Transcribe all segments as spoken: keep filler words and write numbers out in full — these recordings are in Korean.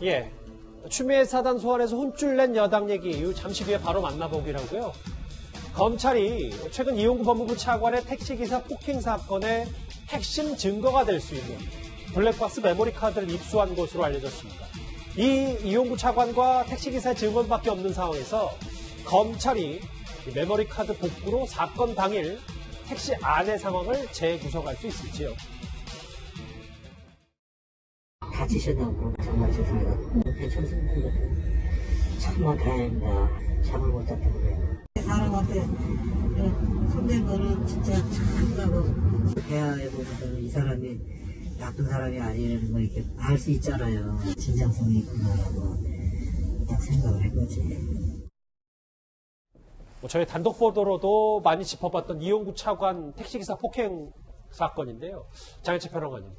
예, 추미애 사단 소환에서 혼쭐 낸 여당 얘기 이후 잠시 뒤에 바로 만나보기로 하고요. 검찰이 최근 이용구 법무부 차관의 택시기사 폭행 사건의 핵심 증거가 될 수 있는 블랙박스 메모리 카드를 입수한 것으로 알려졌습니다. 이 이용구 차관과 택시기사의 증언밖에 없는 상황에서 검찰이 메모리 카드 복구로 사건 당일 택시 안의 상황을 재구성할 수 있을지요. 다치셨다고 정말 죄송해요. 괜찮습니다. 정말 다행입니다. 잠을 못 잤다고 그래요. 사람한테 손댄 거는 진짜 참다고 대화해 보면 이 사람이 나쁜 사람이 아니라는 거 이렇게 알 수 있잖아요. 진정성이 있구나라고 딱 생각을 한 거지. 뭐 저희 단독 보도로도 많이 짚어봤던 이용구 차관 택시기사 폭행 사건인데요. 장혜철 평론가님,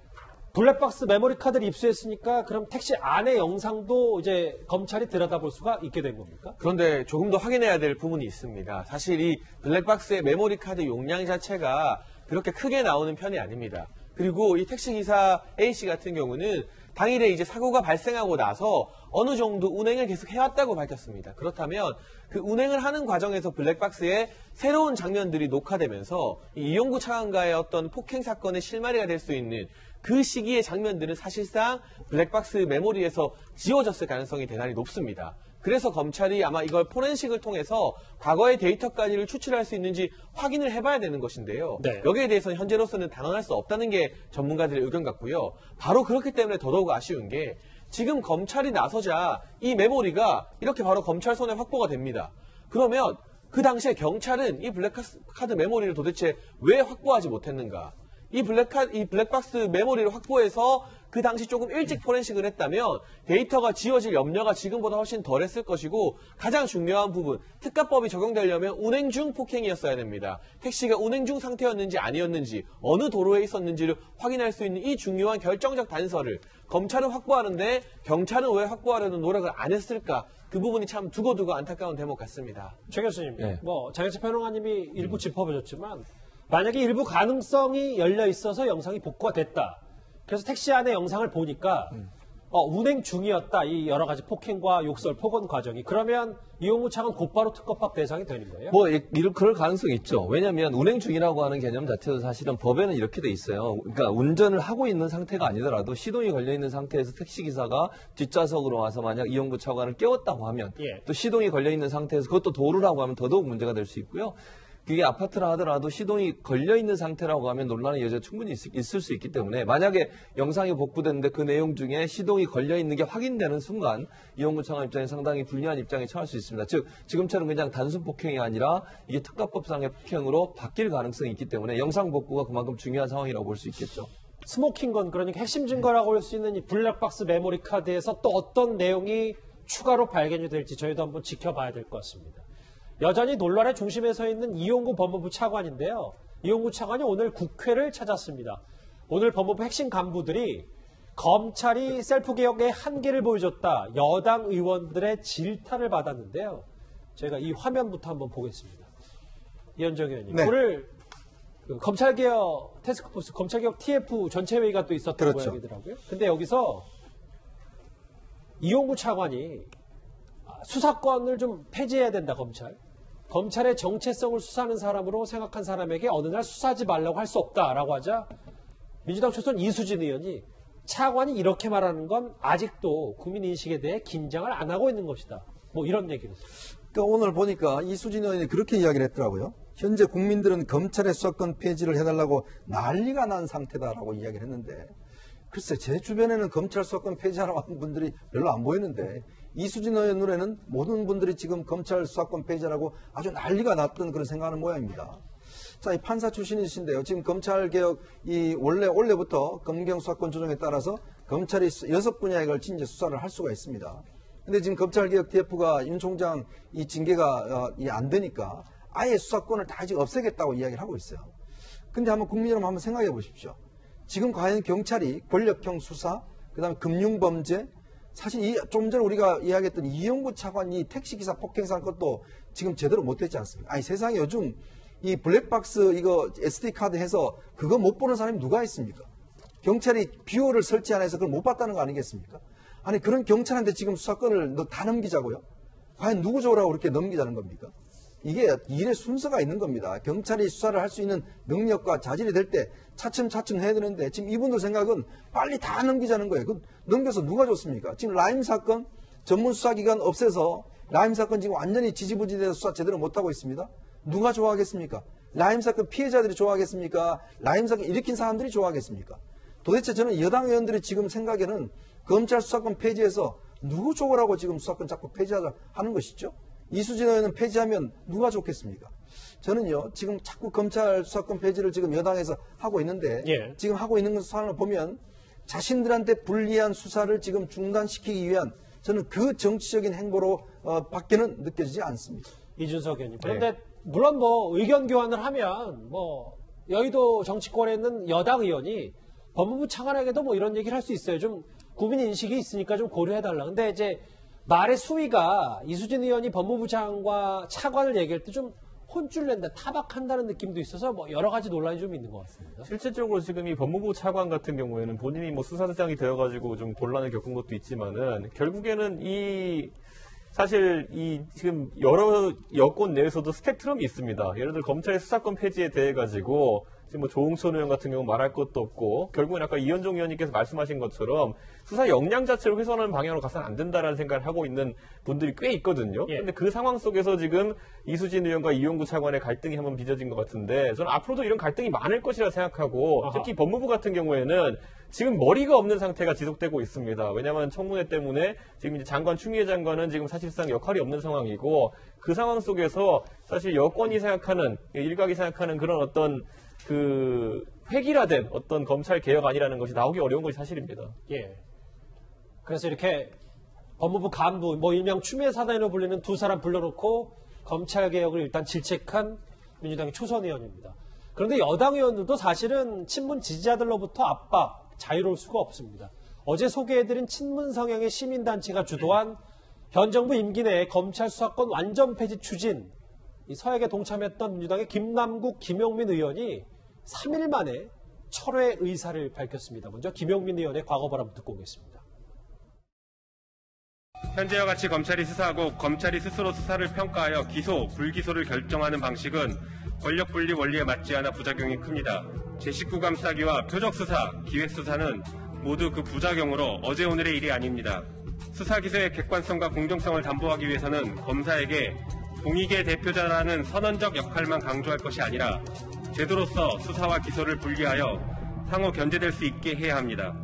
블랙박스 메모리 카드를 입수했으니까 그럼 택시 안의 영상도 이제 검찰이 들여다볼 수가 있게 된 겁니까? 그런데 조금 더 확인해야 될 부분이 있습니다. 사실 이 블랙박스의 메모리 카드 용량 자체가 그렇게 크게 나오는 편이 아닙니다. 그리고 이 택시기사 A씨 같은 경우는 당일에 이제 사고가 발생하고 나서 어느 정도 운행을 계속 해왔다고 밝혔습니다. 그렇다면 그 운행을 하는 과정에서 블랙박스에 새로운 장면들이 녹화되면서 이용구 차관과의 어떤 폭행 사건의 실마리가 될 수 있는 그 시기의 장면들은 사실상 블랙박스 메모리에서 지워졌을 가능성이 대단히 높습니다. 그래서 검찰이 아마 이걸 포렌식을 통해서 과거의 데이터까지를 추출할 수 있는지 확인을 해봐야 되는 것인데요. 네. 여기에 대해서는 현재로서는 단언할 수 없다는 게 전문가들의 의견 같고요. 바로 그렇기 때문에 더더욱 아쉬운 게 지금 검찰이 나서자 이 메모리가 이렇게 바로 검찰 손에 확보가 됩니다. 그러면 그 당시에 경찰은 이 블랙카드 메모리를 도대체 왜 확보하지 못했는가? 이 블랙카, 이 블랙박스 메모리를 확보해서 그 당시 조금 일찍 포렌식을 했다면 데이터가 지워질 염려가 지금보다 훨씬 덜했을 것이고, 가장 중요한 부분, 특가법이 적용되려면 운행 중 폭행이었어야 됩니다. 택시가 운행 중 상태였는지 아니었는지, 어느 도로에 있었는지를 확인할 수 있는 이 중요한 결정적 단서를 검찰은 확보하는데 경찰은 왜 확보하려는 노력을 안 했을까? 그 부분이 참 두고두고 안타까운 대목 같습니다. 최 교수님, 네. 뭐 장혜철 평론가님이 일부 짚어보셨지만 만약에 일부 가능성이 열려 있어서 영상이 복구가 됐다. 그래서 택시 안에 영상을 보니까 음. 어, 운행 중이었다. 이 여러 가지 폭행과 욕설, 폭언 과정이. 그러면 이용구 차관 곧바로 특검법 대상이 되는 거예요? 뭐 이럴 그럴 가능성이 있죠. 왜냐하면 운행 중이라고 하는 개념 자체도 사실은 법에는 이렇게 돼 있어요. 그러니까 운전을 하고 있는 상태가 아니더라도 시동이 걸려 있는 상태에서 택시기사가 뒷좌석으로 와서 만약 이용구 차관을 깨웠다고 하면 예. 또 시동이 걸려 있는 상태에서 그것도 도루라고 하면 더더욱 문제가 될 수 있고요. 그게 아파트라 하더라도 시동이 걸려있는 상태라고 하면 논란의 여지가 충분히 있, 있을 수 있기 때문에 만약에 영상이 복구됐는데 그 내용 중에 시동이 걸려있는 게 확인되는 순간 이용구 차관 입장에 상당히 불리한 입장에 처할 수 있습니다. 즉 지금처럼 그냥 단순 폭행이 아니라 이게 특가법상의 폭행으로 바뀔 가능성이 있기 때문에 영상 복구가 그만큼 중요한 상황이라고 볼 수 있겠죠. 스모킹건, 그러니까 핵심 증거라고 할 수 있는 이 블랙박스 메모리 카드에서 또 어떤 내용이 추가로 발견이 될지 저희도 한번 지켜봐야 될 것 같습니다. 여전히 논란의 중심에 서 있는 이용구 법무부 차관인데요. 이용구 차관이 오늘 국회를 찾았습니다. 오늘 법무부 핵심 간부들이 검찰이 셀프개혁의 한계를 보여줬다. 여당 의원들의 질타를 받았는데요. 저희가 이 화면부터 한번 보겠습니다. 이현정 의원님. 네. 오늘 그 검찰개혁 태스크포스, 검찰개혁 티에프 전체회의가 또 있었던 그렇죠. 모양이더라고요. 근데 여기서 이용구 차관이 수사권을 좀 폐지해야 된다, 검찰. 검찰의 정체성을 수사하는 사람으로 생각한 사람에게 어느 날 수사하지 말라고 할 수 없다라고 하자 민주당 초선 이수진 의원이 차관이 이렇게 말하는 건 아직도 국민인식에 대해 긴장을 안 하고 있는 것이다. 뭐 이런 얘기를 했어요. 그러니까 오늘 보니까 이수진 의원이 그렇게 이야기를 했더라고요. 현재 국민들은 검찰의 수사권 폐지를 해달라고 난리가 난 상태다라고 이야기를 했는데, 글쎄 제 주변에는 검찰 수사권 폐지하라고 하는 분들이 별로 안 보이는데 이수진 의원 눈에는 모든 분들이 지금 검찰 수사권 폐지하라고 아주 난리가 났던 그런 생각하는 모양입니다. 자, 이 판사 출신이신데요. 지금 검찰개혁, 이 원래 원래부터 검경 수사권 조정에 따라서 검찰이 여섯 분야에 걸친 이제 수사를 할 수가 있습니다. 근데 지금 검찰개혁 티에프가 윤 총장 이 징계가 어, 안 되니까 아예 수사권을 다 지금 없애겠다고 이야기를 하고 있어요. 근데 한번 국민 여러분 한번 생각해 보십시오. 지금 과연 경찰이 권력형 수사, 그 다음에 금융범죄, 사실 이, 좀 전에 우리가 이야기했던 이용구 차관이 택시기사 폭행사는 것도 지금 제대로 못했지 않습니까? 아니 세상에 요즘 이 블랙박스 이거 에스디카드 해서 그거 못 보는 사람이 누가 있습니까? 경찰이 비오를 설치 안 해서 그걸 못 봤다는 거 아니겠습니까? 아니 그런 경찰한테 지금 수사권을 너 다 넘기자고요? 과연 누구 좋으라고 그렇게 넘기자는 겁니까? 이게 일의 순서가 있는 겁니다. 경찰이 수사를 할 수 있는 능력과 자질이 될 때 차츰차츰 해야 되는데 지금 이분들 생각은 빨리 다 넘기자는 거예요. 그 넘겨서 누가 좋습니까? 지금 라임 사건 전문 수사기관 없애서 라임 사건 지금 완전히 지지부진해서 수사 제대로 못하고 있습니다. 누가 좋아하겠습니까? 라임 사건 피해자들이 좋아하겠습니까? 라임 사건 일으킨 사람들이 좋아하겠습니까? 도대체 저는 여당 의원들이 지금 생각에는 검찰 수사권 폐지해서 누구 좋으라고 지금 수사권 자꾸 폐지하자 하는 것이죠? 이수진 의원은 폐지하면 누가 좋겠습니까? 저는요, 지금 자꾸 검찰 수사권 폐지를 지금 여당에서 하고 있는데, 예. 지금 하고 있는 수사를 보면 자신들한테 불리한 수사를 지금 중단시키기 위한 저는 그 정치적인 행보로 어, 밖에는 느껴지지 않습니다. 이준석 의원님. 그런데 물론 뭐 의견 교환을 하면 뭐 여의도 정치권에 있는 여당 의원이 법무부 차관에게도 뭐 이런 얘기를 할 수 있어요. 좀 국민 인식이 있으니까 좀 고려해달라. 근데 이제 말의 수위가 이수진 의원이 법무부 장관 차관을 얘기할 때 좀 혼쭐 낸다, 타박한다는 느낌도 있어서 뭐 여러 가지 논란이 좀 있는 것 같습니다. 실질적으로 지금 이 법무부 차관 같은 경우에는 본인이 뭐 수사대장이 되어가지고 좀 곤란을 겪은 것도 있지만은 결국에는 이 사실 이 지금 여러 여권 내에서도 스펙트럼이 있습니다. 예를 들어 검찰의 수사권 폐지에 대해 가지고 지금 뭐 조홍천 의원 같은 경우 말할 것도 없고 결국은 아까 이현종 의원님께서 말씀하신 것처럼 수사 역량 자체를 훼손하는 방향으로 가서는 안 된다라는 생각을 하고 있는 분들이 꽤 있거든요. 예. 근데 그 상황 속에서 지금 이수진 의원과 이용구 차관의 갈등이 한번 빚어진 것 같은데 저는 앞으로도 이런 갈등이 많을 것이라 생각하고 아하. 특히 법무부 같은 경우에는 지금 머리가 없는 상태가 지속되고 있습니다. 왜냐하면 청문회 때문에 지금 이제 장관 추미애 장관은 지금 사실상 역할이 없는 상황이고 그 상황 속에서 사실 여권이 생각하는 일각이 생각하는 그런 어떤 그 획일화된 어떤 검찰 개혁안이라는 것이 나오기 어려운 것이 사실입니다. 예. 그래서 이렇게 법무부 간부, 뭐 일명 추미애 사단으로 불리는 두 사람 불러놓고 검찰 개혁을 일단 질책한 민주당의 초선 의원입니다. 그런데 여당 의원들도 사실은 친문 지지자들로부터 압박, 자유로울 수가 없습니다. 어제 소개해드린 친문 성향의 시민단체가 주도한 현 정부 임기 내에 검찰 수사권 완전 폐지 추진, 이 서약에 동참했던 민주당의 김남국, 김용민 의원이 삼 일 만에 철회 의사를 밝혔습니다. 먼저 김용민 의원의 과거 발언 듣고 오겠습니다. 현재와 같이 검찰이 수사하고 검찰이 스스로 수사를 평가하여 기소, 불기소를 결정하는 방식은 권력분리 원리에 맞지 않아 부작용이 큽니다. 제식구 감싸기와 표적수사, 기획수사는 모두 그 부작용으로 어제 오늘의 일이 아닙니다. 수사기소의 객관성과 공정성을 담보하기 위해서는 검사에게 공익의 대표자라는 선언적 역할만 강조할 것이 아니라 제도로서 수사와 기소를 분리하여 상호 견제될 수 있게 해야 합니다.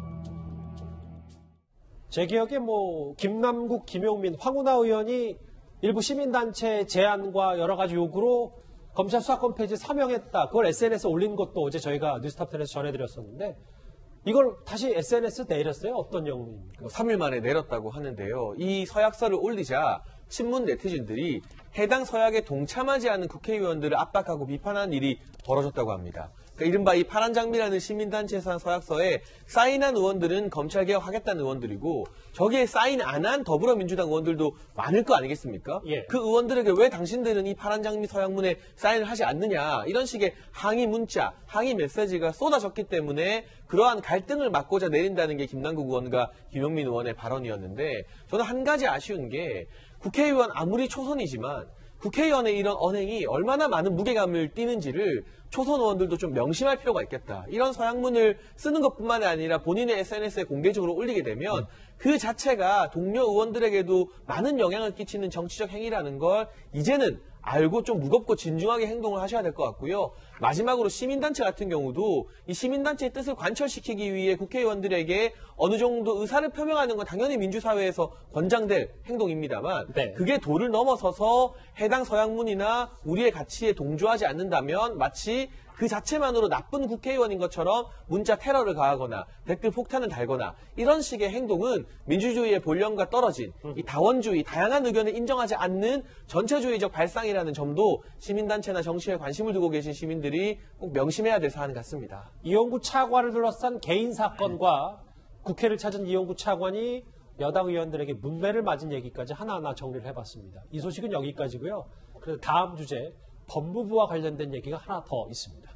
제 기억에 뭐 김남국, 김용민, 황운하 의원이 일부 시민단체 제안과 여러 가지 요구로 검찰 수사권 폐지 사명했다. 그걸 에스엔에스에 올린 것도 어제 저희가 뉴스탑텐에서 전해드렸었는데 이걸 다시 에스엔에스에 내렸어요? 어떤 내용입니까? 삼 일 만에 내렸다고 하는데요. 이 서약서를 올리자 친문 네티즌들이 해당 서약에 동참하지 않은 국회의원들을 압박하고 비판한 일이 벌어졌다고 합니다. 그러니까 이른바 이 파란장미라는 시민단체에서 한 서약서에 사인한 의원들은 검찰개혁하겠다는 의원들이고 저기에 사인 안 한 더불어민주당 의원들도 많을 거 아니겠습니까? 예. 그 의원들에게 왜 당신들은 이 파란장미 서약문에 사인을 하지 않느냐 이런 식의 항의 문자, 항의 메시지가 쏟아졌기 때문에 그러한 갈등을 막고자 내린다는 게 김남국 의원과 김용민 의원의 발언이었는데 저는 한 가지 아쉬운 게 국회의원 아무리 초선이지만 국회의원의 이런 언행이 얼마나 많은 무게감을 띠는지를 초선 의원들도 좀 명심할 필요가 있겠다. 이런 서약문을 쓰는 것뿐만 아니라 본인의 에스엔에스에 공개적으로 올리게 되면 그 자체가 동료 의원들에게도 많은 영향을 끼치는 정치적 행위라는 걸 이제는 알고 좀 무겁고 진중하게 행동을 하셔야 될 것 같고요. 마지막으로 시민단체 같은 경우도 이 시민단체의 뜻을 관철시키기 위해 국회의원들에게 어느 정도 의사를 표명하는 건 당연히 민주사회에서 권장될 행동입니다만 네. 그게 도를 넘어서서 해당 서약문이나 우리의 가치에 동조하지 않는다면 마치 그 자체만으로 나쁜 국회의원인 것처럼 문자 테러를 가하거나 댓글 폭탄을 달거나 이런 식의 행동은 민주주의의 본령과 떨어진 이 다원주의, 다양한 의견을 인정하지 않는 전체주의적 발상이라는 점도 시민단체나 정치에 관심을 두고 계신 시민들이 꼭 명심해야 될 사안 같습니다. 이용구 차관을 둘러싼 개인 사건과 국회를 찾은 이용구 차관이 여당 의원들에게 문매를 맞은 얘기까지 하나하나 정리를 해봤습니다. 이 소식은 여기까지고요. 그래서 다음 주제 법무부와 관련된 얘기가 하나 더 있습니다.